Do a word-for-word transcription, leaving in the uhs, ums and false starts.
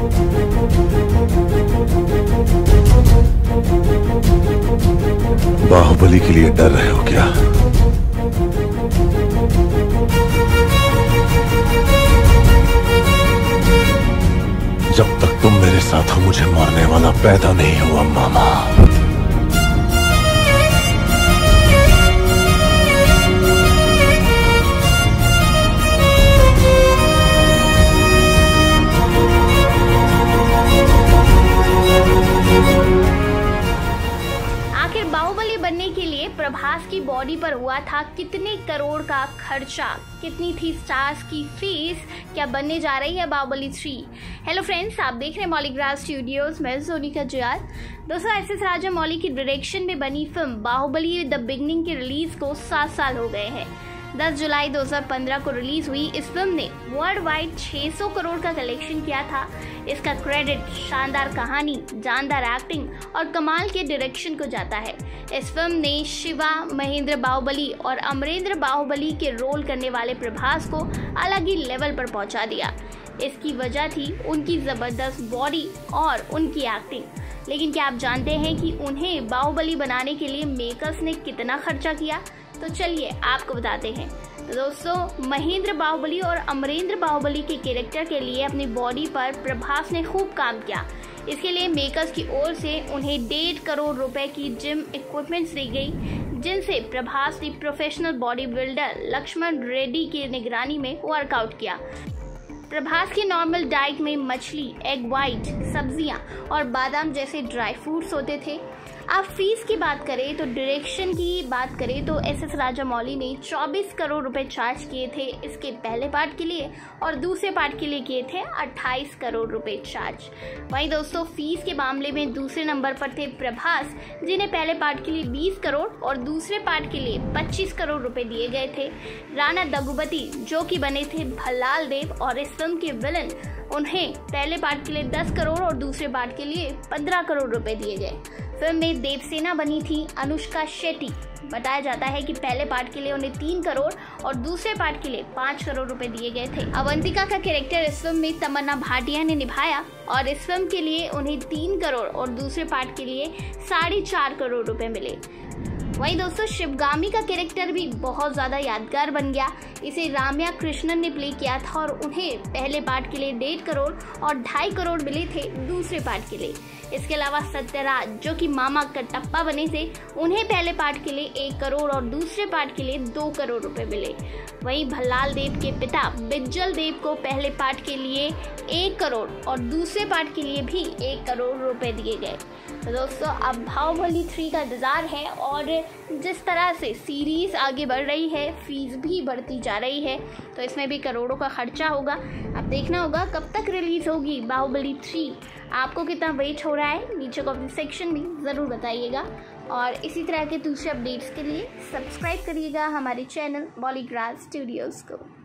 बाहुबली के लिए डर रहे हो क्या? जब तक तुम मेरे साथ हो मुझे मारने वाला पैदा नहीं हुआ मामा। आखिर बाहुबली बनने के लिए प्रभास की बॉडी पर हुआ था कितने करोड़ का खर्चा, कितनी थी स्टार्स की फीस, क्या बनने जा रही है बाहुबली थ्री। हेलो फ्रेंड्स, आप देख रहे हैं मौलिकराज स्टूडियोज में सोनिका जयाल। दोस्तों, एस एस राजामौली की डायरेक्शन में बनी फिल्म बाहुबली द बिगनिंग की रिलीज को सात साल हो गए हैं। दस जुलाई दो हज़ार पंद्रह को रिलीज हुई इस फिल्म ने वर्ल्ड वाइड छह सौ करोड़ का कलेक्शन किया था। इसका क्रेडिट शानदार कहानी, जानदार एक्टिंग और कमाल के डायरेक्शन को जाता है। इस फिल्म ने शिवा, महेंद्र बाहुबली और अमरेंद्र बाहुबली के रोल करने वाले प्रभास को अलग ही लेवल पर पहुंचा दिया। इसकी वजह थी उनकी जबरदस्त बॉडी और उनकी एक्टिंग। लेकिन क्या आप जानते हैं कि उन्हें बाहुबली बनाने के लिए मेकर्स ने कितना खर्चा किया? तो चलिए आपको बताते हैं। तो दोस्तों, महेंद्र बाहुबली और अमरेंद्र बाहुबली के कैरेक्टर के लिए अपनी बॉडी पर प्रभास ने खूब काम किया। इसके लिए मेकर्स की ओर से उन्हें डेढ़ करोड़ रुपए की जिम इक्विपमेंट्स दी गई, जिनसे प्रभास ने professional body builder Laxman Reddy की निगरानी में वर्कआउट किया। प्रभास की नॉर्मल डाइट में मछली, एग वाइट, सब्जियां और बादाम जैसे ड्राई फ्रूट्स होते थे। अब फीस की बात करें तो डायरेक्शन की बात करें तो एस एस राजामौली ने चौबीस करोड़ रुपए चार्ज किए थे इसके पहले पार्ट के लिए और दूसरे पार्ट के लिए किए थे अट्ठाईस करोड़ रुपए चार्ज। वहीं दोस्तों, फीस के मामले में दूसरे नंबर पर थे प्रभास, जिन्हें पहले पार्ट के लिए बीस करोड़ और दूसरे पार्ट के लिए पच्चीस करोड़ रुपए दिए गए थे। राणा दगुपति, जो कि बने थे भल्लाल देव और इस फिल्म के विलन, उन्हें पहले पार्ट के लिए दस करोड़ और दूसरे पार्ट के लिए पंद्रह करोड़ रुपए दिए गए। फिल्म में देवसेना बनी थी अनुष्का शेट्टी। बताया जाता है कि पहले पार्ट के लिए उन्हें तीन करोड़ और दूसरे पार्ट के लिए पाँच करोड़ रुपए दिए गए थे। अवंतिका का कैरेक्टर इस फिल्म में तमन्ना भाटिया ने निभाया और इस फिल्म के लिए उन्हें तीन करोड़ और दूसरे पार्ट के लिए साढ़े चार करोड़ रुपए मिले। वहीं दोस्तों, शिवगामी का कैरेक्टर भी बहुत ज़्यादा यादगार बन गया। इसे राम्या कृष्णन ने प्ले किया था और उन्हें पहले पार्ट के लिए डेढ़ करोड़ और ढाई करोड़ मिले थे दूसरे पार्ट के लिए। इसके अलावा सत्यराज, जो कि मामा कटप्पा बने थे, उन्हें पहले पार्ट के लिए एक करोड़ और दूसरे पार्ट के लिए दो करोड़ रुपए मिले। वहीं भल्लाल देव के पिता बिज्जल देव को पहले पार्ट के लिए एक करोड़ और दूसरे पार्ट के लिए भी एक करोड़ रुपए दिए गए। तो दोस्तों, अब बाहुबली थ्री का इंतजार है और जिस तरह से सीरीज आगे बढ़ रही है, फीस भी बढ़ती जा रही है, तो इसमें भी करोड़ों का खर्चा होगा। अब देखना होगा कब तक रिलीज होगी बाहुबली थ्री। आपको कितना वेट हो रहा है नीचे कमेंट सेक्शन में ज़रूर बताइएगा और इसी तरह के दूसरे अपडेट्स के लिए सब्सक्राइब करिएगा हमारे चैनल मौलिकराज स्टूडियोज़ को।